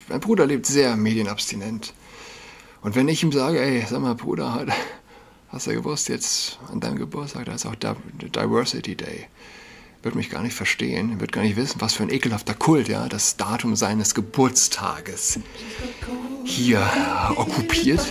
mein Bruder lebt sehr medienabstinent. Und wenn ich ihm sage, ey, sag mal Bruder, hast du gewusst, jetzt an deinem Geburtstag, da ist auch Diversity Day, wird mich gar nicht verstehen, wird gar nicht wissen, was für ein ekelhafter Kult, ja, das Datum seines Geburtstages hier okkupiert.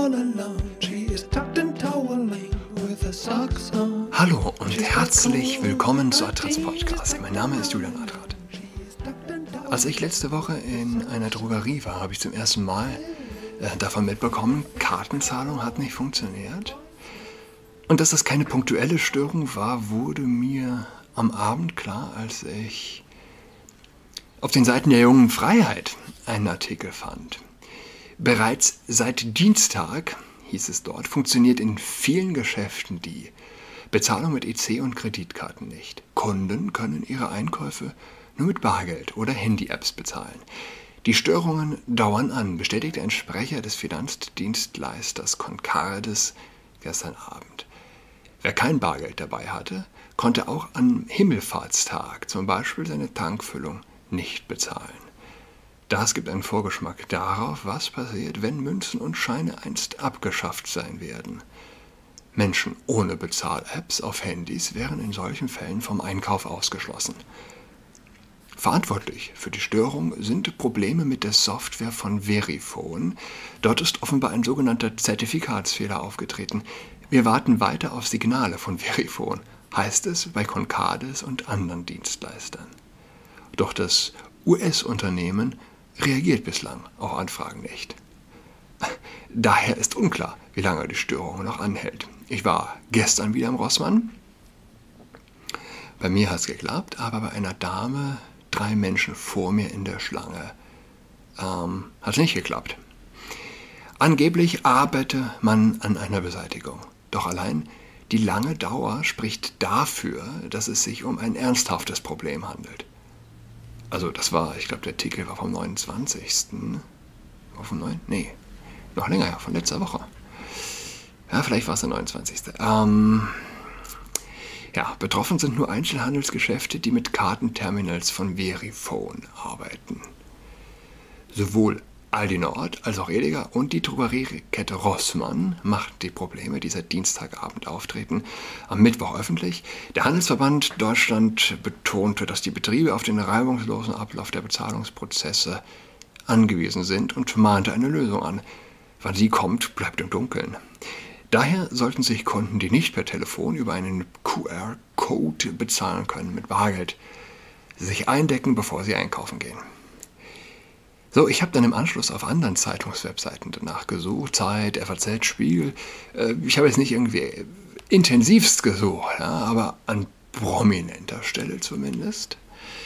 Hallo und herzlich willkommen zu Adrats Podcast. Mein Name ist Julian Adrat. Als ich letzte Woche in einer Drogerie war, habe ich zum ersten Mal davon mitbekommen, Kartenzahlung hat nicht funktioniert. Und dass das keine punktuelle Störung war, wurde mir am Abend klar, als ich auf den Seiten der Jungen Freiheit einen Artikel fand. Bereits seit Dienstag, hieß es dort, funktioniert in vielen Geschäften die Bezahlung mit EC und Kreditkarten nicht. Kunden können ihre Einkäufe nur mit Bargeld oder Handy-Apps bezahlen. Die Störungen dauern an, bestätigte ein Sprecher des Finanzdienstleisters Concardes gestern Abend. Wer kein Bargeld dabei hatte, konnte auch am Himmelfahrtstag zum Beispiel seine Tankfüllung nicht bezahlen. Das gibt einen Vorgeschmack darauf, was passiert, wenn Münzen und Scheine einst abgeschafft sein werden. Menschen ohne Bezahl-Apps auf Handys wären in solchen Fällen vom Einkauf ausgeschlossen. Verantwortlich für die Störung sind Probleme mit der Software von Verifone. Dort ist offenbar ein sogenannter Zertifikatsfehler aufgetreten. Wir warten weiter auf Signale von Verifone, heißt es bei Concardes und anderen Dienstleistern. Doch das US-Unternehmen reagiert bislang auf Anfragen nicht. Daher ist unklar, wie lange die Störung noch anhält. Ich war gestern wieder im Rossmann. Bei mir hat es geklappt, aber bei einer Dame, 3 Menschen vor mir in der Schlange, hat es nicht geklappt. Angeblich arbeite man an einer Beseitigung. Doch allein die lange Dauer spricht dafür, dass es sich um ein ernsthaftes Problem handelt. Also das war, ich glaube, der Artikel war vom 29. War vom 9? Nee, noch länger, ja, von letzter Woche. Ja, vielleicht war es der 29. Betroffen sind nur Einzelhandelsgeschäfte, die mit Kartenterminals von Verifone arbeiten. Sowohl Aldi Nord als auch Edeka und die Drogeriekette Rossmann macht die Probleme, die seit Dienstagabend auftreten, am Mittwoch öffentlich. Der Handelsverband Deutschland betonte, dass die Betriebe auf den reibungslosen Ablauf der Bezahlungsprozesse angewiesen sind und mahnte eine Lösung an. Wann sie kommt, bleibt im Dunkeln. Daher sollten sich Kunden, die nicht per Telefon über einen QR-Code bezahlen können, mit Bargeld, sich eindecken, bevor sie einkaufen gehen. So, ich habe dann im Anschluss auf anderen Zeitungswebseiten danach gesucht, Zeit, FAZ, Spiegel. Ich habe jetzt nicht irgendwie intensivst gesucht, ja, aber an prominenter Stelle zumindest.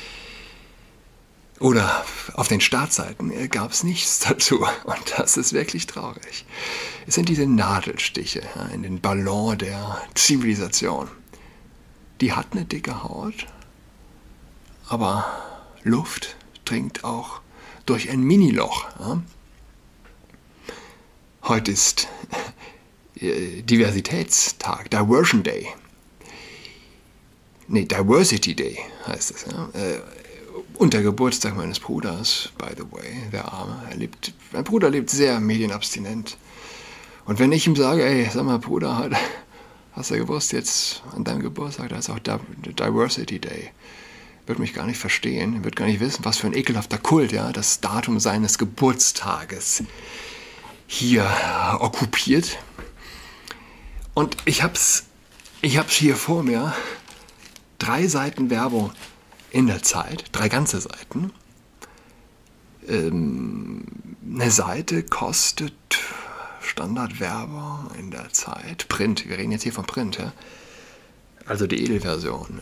Oder auf den Startseiten gab es nichts dazu. Und das ist wirklich traurig. Es sind diese Nadelstiche in den Ballon der Zivilisation. Die hat eine dicke Haut, aber Luft dringt auch durch ein Miniloch. Ja? Heute ist Diversitätstag, Diversity Day heißt es. Ja? Und der Geburtstag meines Bruders, by the way, der Arme, mein Bruder lebt sehr medienabstinent. Und wenn ich ihm sage, ey, sag mal Bruder, hast du gewusst, jetzt an deinem Geburtstag, da ist auch Diversity Day, wird mich gar nicht verstehen, wird gar nicht wissen, was für ein ekelhafter Kult, ja, das Datum seines Geburtstages hier okkupiert. Und ich hab's hier vor mir, 3 Seiten Werbung in der Zeit, 3 ganze Seiten. Eine Seite kostet Standardwerbung in der Zeit, Print, wir reden jetzt hier von Print, ja? Also die Edelversion,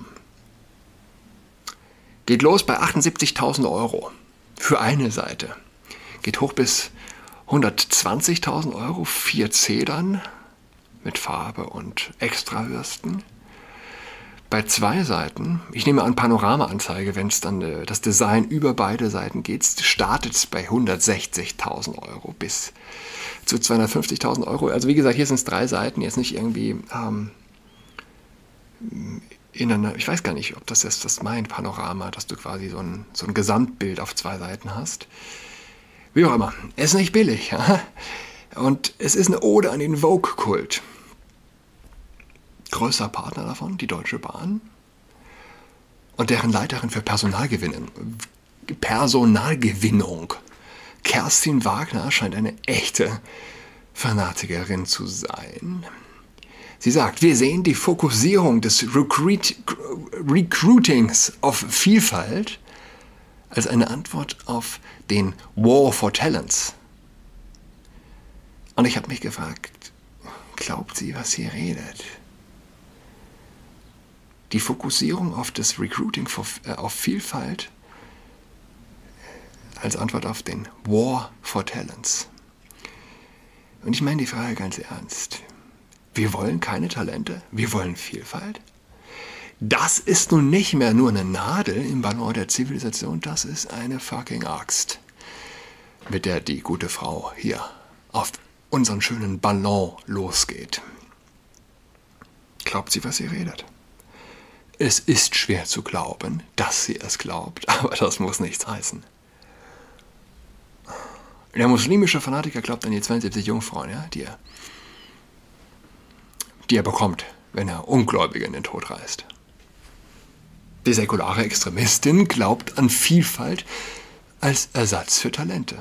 geht los bei 78.000 € für eine Seite. Geht hoch bis 120.000 €, 4 Zedern mit Farbe und Extrawürsten. Bei 2 Seiten, ich nehme an Panorama-Anzeige, wenn es dann das Design über beide Seiten geht, startet es bei 160.000 € bis zu 250.000 €. Also wie gesagt, hier sind es 3 Seiten, jetzt nicht irgendwie ich weiß gar nicht, ob das meint, Panorama, dass du quasi so ein Gesamtbild auf 2 Seiten hast. Wie auch immer, es ist nicht billig. Ja? Und es ist eine Ode an den Vogue-Kult. Größter Partner davon, die Deutsche Bahn. Und deren Leiterin für Personalgewinnung, Kerstin Wagner, scheint eine echte Fanatikerin zu sein. Sie sagt, wir sehen die Fokussierung des Recruitings auf Vielfalt als eine Antwort auf den War for Talents. Und ich habe mich gefragt, glaubt sie, was sie redet? Die Fokussierung auf das Recruiting auf Vielfalt als Antwort auf den War for Talents. Und ich meine die Frage ganz ernst. Wir wollen keine Talente, wir wollen Vielfalt. Das ist nun nicht mehr nur eine Nadel im Ballon der Zivilisation, das ist eine fucking Axt, mit der die gute Frau hier auf unseren schönen Ballon losgeht. Glaubt sie, was sie redet? Es ist schwer zu glauben, dass sie es glaubt, aber das muss nichts heißen. Der muslimische Fanatiker glaubt an die 72 Jungfrauen, ja, die er bekommt, wenn er Ungläubige in den Tod reißt. Die säkulare Extremistin glaubt an Vielfalt als Ersatz für Talente.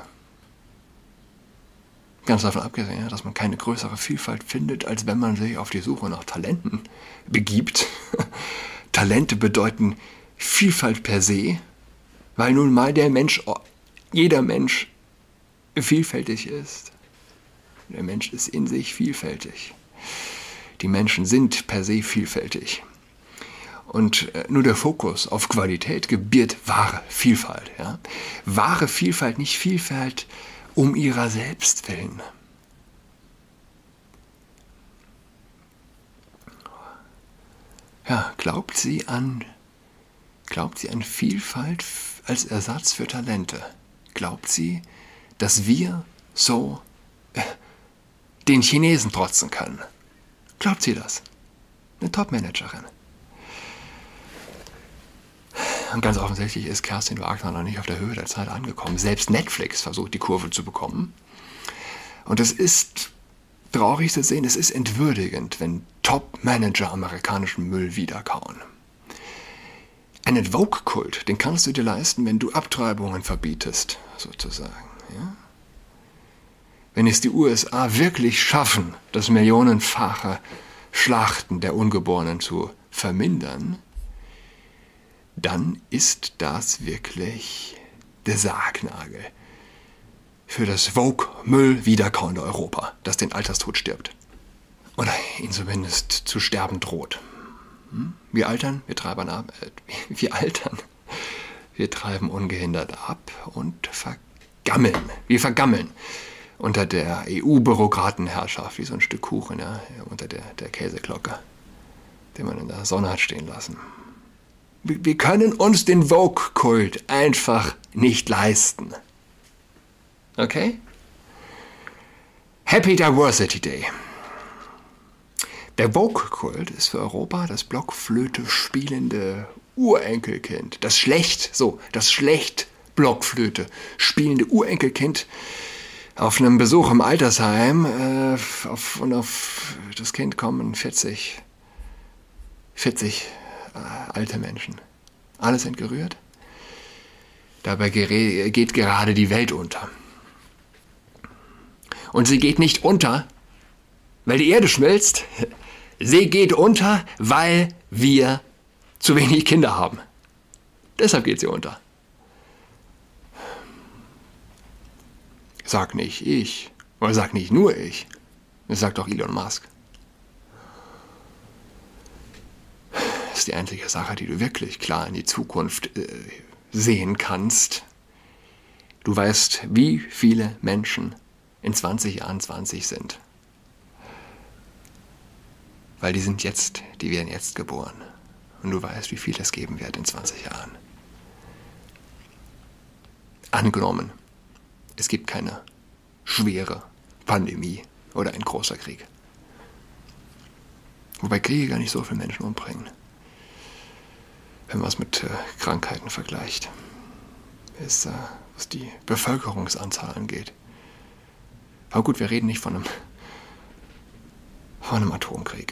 Ganz davon abgesehen, dass man keine größere Vielfalt findet, als wenn man sich auf die Suche nach Talenten begibt. Talente bedeuten Vielfalt per se, weil nun mal jeder Mensch vielfältig ist. Der Mensch ist in sich vielfältig. Die Menschen sind per se vielfältig. Und nur der Fokus auf Qualität gebiert wahre Vielfalt. Ja? Wahre Vielfalt, nicht Vielfalt um ihrer selbst willen. Ja, glaubt sie an Vielfalt als Ersatz für Talente? Glaubt sie, dass wir so den Chinesen trotzen können? Glaubt sie das? Eine Top-Managerin. Und ganz offensichtlich ist Kerstin Wagner noch nicht auf der Höhe der Zeit angekommen. Selbst Netflix versucht, die Kurve zu bekommen. Und es ist traurig zu sehen, es ist entwürdigend, wenn Top-Manager amerikanischen Müll wiederkauen. Einen Vogue-Kult, den kannst du dir leisten, wenn du Abtreibungen verbietest, sozusagen. Ja? Wenn es die USA wirklich schaffen, das millionenfache Schlachten der Ungeborenen zu vermindern, dann ist das wirklich der Sargnagel für das Vogue-Müll-wiederkauende Europa, das den Alterstod stirbt. Oder ihn zumindest zu sterben droht. Wir altern, wir treiben ungehindert ab und vergammeln. Wir vergammeln unter der EU-Bürokratenherrschaft, wie so ein Stück Kuchen, ja, unter der Käseglocke, den man in der Sonne hat stehen lassen. Wir können uns den Vogue-Kult einfach nicht leisten. Okay? Happy Diversity Day. Der Vogue-Kult ist für Europa das Blockflöte spielende Urenkelkind. Das schlecht Blockflöte spielende Urenkelkind auf einem Besuch im Altersheim. Und auf das Kind kommen 40 alte Menschen. Alle sind gerührt. Dabei geht gerade die Welt unter. Und sie geht nicht unter, weil die Erde schmilzt. Sie geht unter, weil wir zu wenig Kinder haben. Deshalb geht sie unter. Sag nicht ich, oder sag nicht nur ich. Das sagt auch Elon Musk. Das ist die einzige Sache, die du wirklich klar in die Zukunft sehen kannst. Du weißt, wie viele Menschen in 20 Jahren 20 sind. Weil die werden jetzt geboren. Und du weißt, wie viel es geben wird in 20 Jahren. Angenommen, es gibt keine schwere Pandemie oder ein großer Krieg. Wobei Kriege gar nicht so viele Menschen umbringen. Wenn man es mit Krankheiten vergleicht. was die Bevölkerungsanzahl angeht. Aber gut, wir reden nicht von einem Atomkrieg.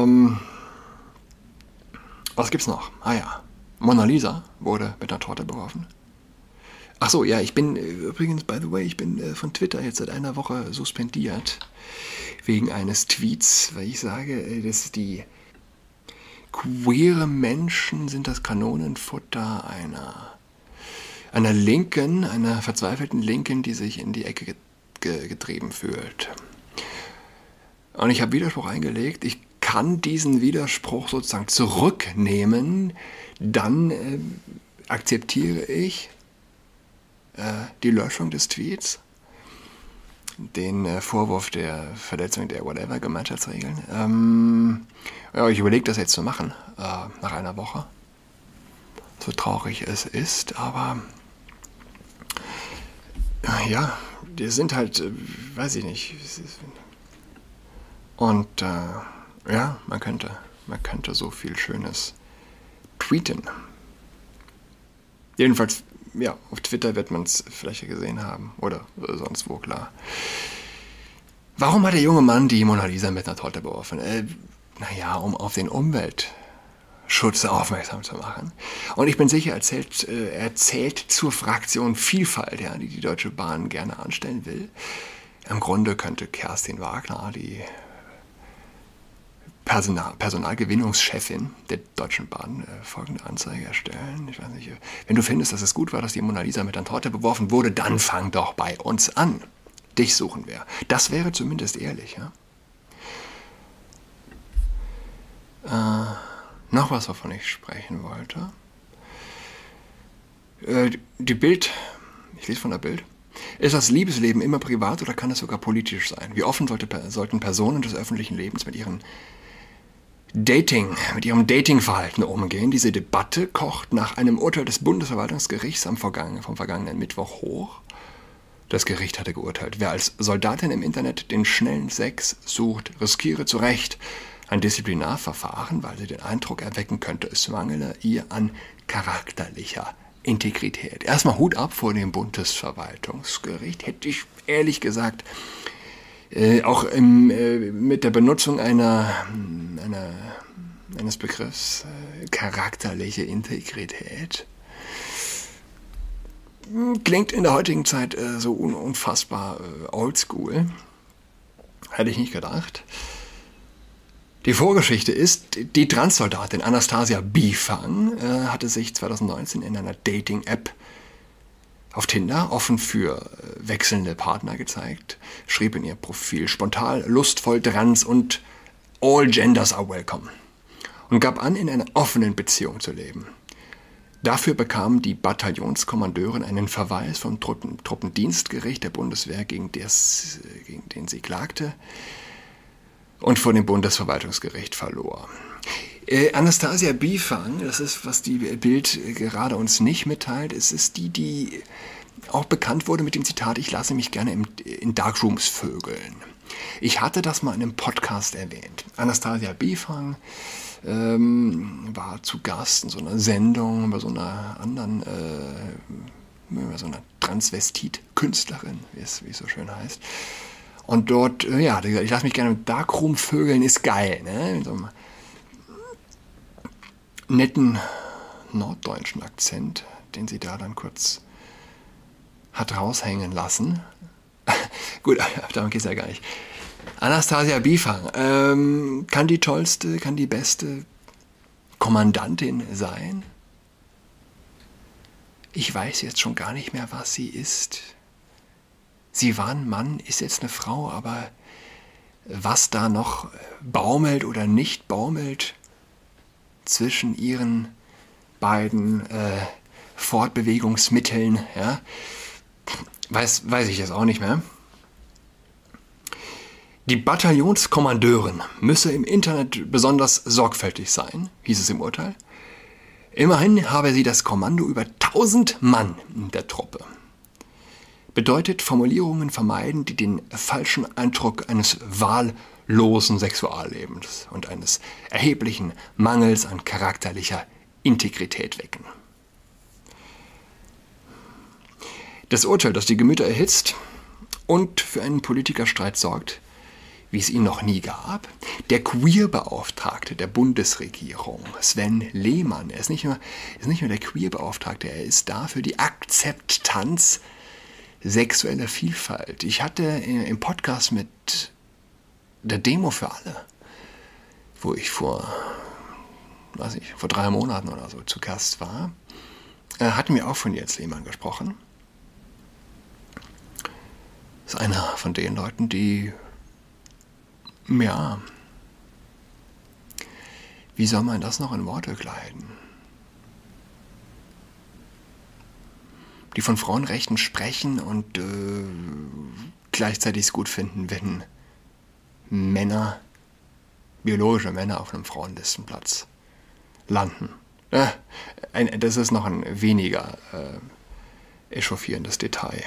Was gibt's noch? Ah ja, Mona Lisa wurde mit einer Torte beworfen. Ach so, ja, ich bin übrigens, by the way, ich bin von Twitter jetzt seit einer Woche suspendiert wegen eines Tweets, weil ich sage, dass die queere Menschen sind das Kanonenfutter einer Linken, einer verzweifelten Linken, die sich in die Ecke getrieben fühlt. Und ich habe Widerspruch eingelegt. Ich kann diesen Widerspruch sozusagen zurücknehmen. Dann akzeptiere ich die Löschung des Tweets, den Vorwurf der Verletzung der Whatever-Gemeinschaftsregeln. Ja, ich überlege das jetzt zu machen, nach einer Woche. So traurig es ist, aber ja, die sind halt, weiß ich nicht. Und ja, man könnte so viel Schönes tweeten. Jedenfalls, ja, auf Twitter wird man es vielleicht gesehen haben oder sonst wo, klar. Warum hat der junge Mann die Mona Lisa mit einer Torte beworfen? Naja, um auf den Umweltschutz aufmerksam zu machen. Und ich bin sicher, er zählt zur Fraktion Vielfalt, ja, die Deutsche Bahn gerne anstellen will. Im Grunde könnte Kerstin Wagner, die Personalgewinnungschefin der Deutschen Bahn, folgende Anzeige erstellen. Ich weiß nicht, wenn du findest, dass es gut war, dass die Mona Lisa mit einer Torte beworfen wurde, dann fang doch bei uns an. Dich suchen wir. Das wäre zumindest ehrlich. Ja? Noch was, wovon ich sprechen wollte. Die Bild, ich lese von der Bild. Ist das Liebesleben immer privat oder kann es sogar politisch sein? Wie offen sollten Personen des öffentlichen Lebens mit ihrem Datingverhalten umgehen? Diese Debatte kocht nach einem Urteil des Bundesverwaltungsgerichts vom vergangenen Mittwoch hoch. Das Gericht hatte geurteilt, wer als Soldatin im Internet den schnellen Sex sucht, riskiere zu Recht ein Disziplinarverfahren, weil sie den Eindruck erwecken könnte, es mangele ihr an charakterlicher Integrität. Erstmal Hut ab vor dem Bundesverwaltungsgericht, hätte ich ehrlich gesagt auch mit der Benutzung eines Begriffs charakterliche Integrität. Klingt in der heutigen Zeit so unfassbar oldschool. Hätte ich nicht gedacht. Die Vorgeschichte ist, die Transsoldatin Anastasia Bifang hatte sich 2019 in einer Dating-App auf Tinder offen für wechselnde Partner gezeigt, schrieb in ihr Profil spontan, lustvoll, trans und all genders are welcome und gab an, in einer offenen Beziehung zu leben. Dafür bekam die Bataillonskommandeurin einen Verweis vom Truppendienstgericht der Bundeswehr, gegen den sie klagte und vor dem Bundesverwaltungsgericht verlor. Anastasia Bifang, das ist, was die Bild gerade uns nicht mitteilt, es ist die auch bekannt wurde mit dem Zitat, ich lasse mich gerne in Darkrooms vögeln. Ich hatte das mal in einem Podcast erwähnt. Anastasia Bifang war zu Gast in so einer Sendung bei so einer anderen, so einer Transvestit-Künstlerin, wie es so schön heißt. Und dort, ja, ich lasse mich gerne im Darkroom vögeln, ist geil, ne? Mit so einem netten norddeutschen Akzent, den sie da dann kurz hat raushängen lassen. Gut, darum geht es ja gar nicht. Anastasia Bifang, kann die tollste, kann die beste Kommandantin sein? Ich weiß jetzt schon gar nicht mehr, was sie ist. Sie war ein Mann, ist jetzt eine Frau, aber was da noch baumelt oder nicht baumelt zwischen ihren beiden Fortbewegungsmitteln, ja, weiß ich jetzt auch nicht mehr. Die Bataillonskommandeurin müsse im Internet besonders sorgfältig sein, hieß es im Urteil. Immerhin habe sie das Kommando über 1000 Mann in der Truppe. Bedeutet Formulierungen vermeiden, die den falschen Eindruck eines wahllosen Sexuallebens und eines erheblichen Mangels an charakterlicher Integrität wecken. Das Urteil, das die Gemüter erhitzt und für einen Politikerstreit sorgt, wie es ihn noch nie gab. Der Queer-Beauftragte der Bundesregierung, Sven Lehmann, er ist nicht nur der Queer-Beauftragte, er ist da für die Akzeptanz sexueller Vielfalt. Ich hatte im Podcast mit der Demo für alle, wo ich vor 3 Monaten oder so zu Gast war, hatten wir auch von Jens Lehmann gesprochen. Das ist einer von den Leuten, die, ja, wie soll man das noch in Worte kleiden? Die von Frauenrechten sprechen und gleichzeitig es gut finden, wenn biologische Männer auf einem Frauenlistenplatz landen. Das ist noch ein weniger echauffierendes Detail.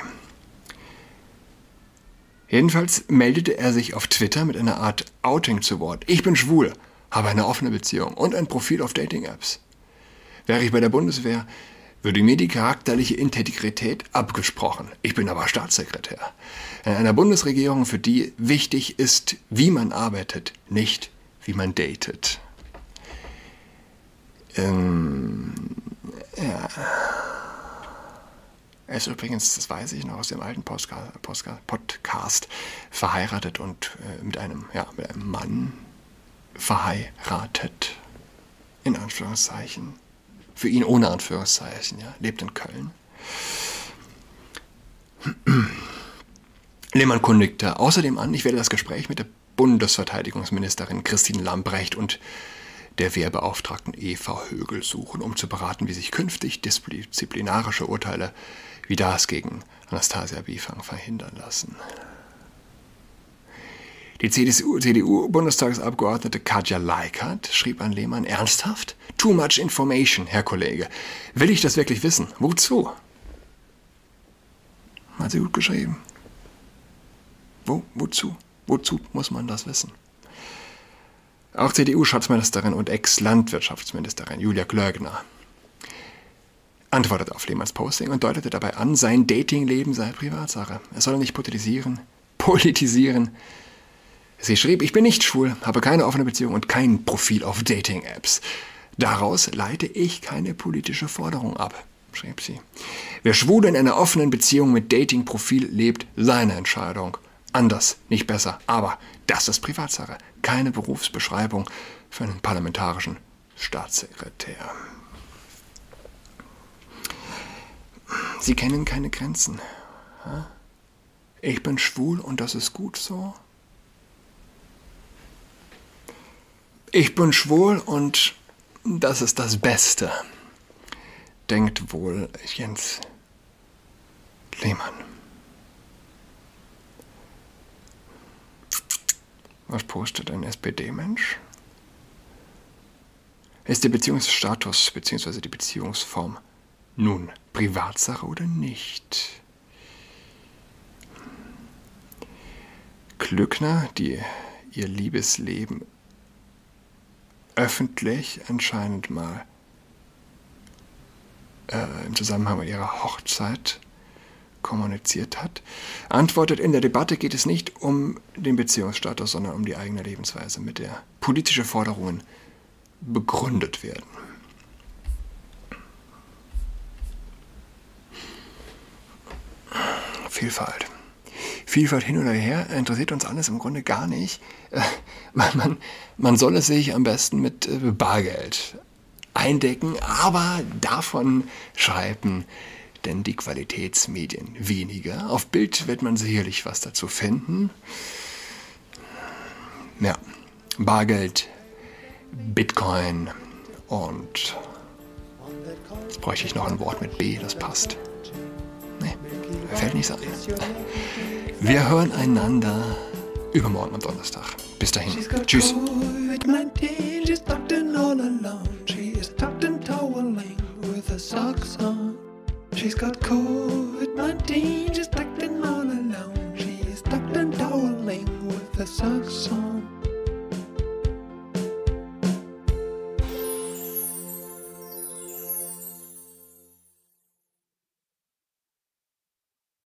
Jedenfalls meldete er sich auf Twitter mit einer Art Outing zu Wort. Ich bin schwul, habe eine offene Beziehung und ein Profil auf Dating-Apps. Wäre ich bei der Bundeswehr, würde mir die charakterliche Integrität abgesprochen. Ich bin aber Staatssekretär. In einer Bundesregierung, für die wichtig ist, wie man arbeitet, nicht wie man datet. Ja. Er ist übrigens, das weiß ich noch aus dem alten Podcast, verheiratet und mit einem Mann verheiratet. In Anführungszeichen. Für ihn ohne Anführungszeichen, ja. Lebt in Köln. Lehmann kündigte außerdem an, ich werde das Gespräch mit der Bundesverteidigungsministerin Christine Lambrecht und der Wehrbeauftragten Eva Högel suchen, um zu beraten, wie sich künftig disziplinarische Urteile wie das gegen Anastasia Bifang verhindern lassen. Die CDU-Bundestagsabgeordnete Katja Leikert schrieb an Lehmann, ernsthaft? Too much information, Herr Kollege. Will ich das wirklich wissen? Wozu? Hat sie gut geschrieben. Wozu? Wozu muss man das wissen? Auch CDU-Schatzministerin und Ex-Landwirtschaftsministerin Julia Klöckner antwortete auf Lehmanns Posting und deutete dabei an, sein Datingleben sei Privatsache. Er solle nicht politisieren. Sie schrieb, ich bin nicht schwul, habe keine offene Beziehung und kein Profil auf Dating-Apps. Daraus leite ich keine politische Forderung ab, schrieb sie. Wer schwul in einer offenen Beziehung mit Dating-Profil lebt, seine Entscheidung. Anders, nicht besser, aber das ist Privatsache. Keine Berufsbeschreibung für einen parlamentarischen Staatssekretär. Sie kennen keine Grenzen. Ich bin schwul und das ist gut so. Ich bin schwul und das ist das Beste, denkt wohl Jens Lehmann. Was postet ein SPD-Mensch? Ist der Beziehungsstatus bzw. die Beziehungsform nun Privatsache oder nicht? Klöckner, die ihr Liebesleben öffentlich anscheinend mal im Zusammenhang mit ihrer Hochzeit kommuniziert hat, antwortet, in der Debatte geht es nicht um den Beziehungsstatus, sondern um die eigene Lebensweise, mit der politische Forderungen begründet werden. Vielfalt. Vielfalt hin oder her interessiert uns alles im Grunde gar nicht. Man soll es sich am besten mit Bargeld eindecken, aber davon schreiben denn die Qualitätsmedien weniger. Auf Bild wird man sicherlich was dazu finden. Ja, Bargeld, Bitcoin und jetzt bräuchte ich noch ein Wort mit B, das passt. Nee, mir fällt nichts ein. Wir hören einander übermorgen am Donnerstag. Bis dahin. Tschüss. She's got COVID-19, she's tucked in all alone. She's tucked and toweling with her socks on.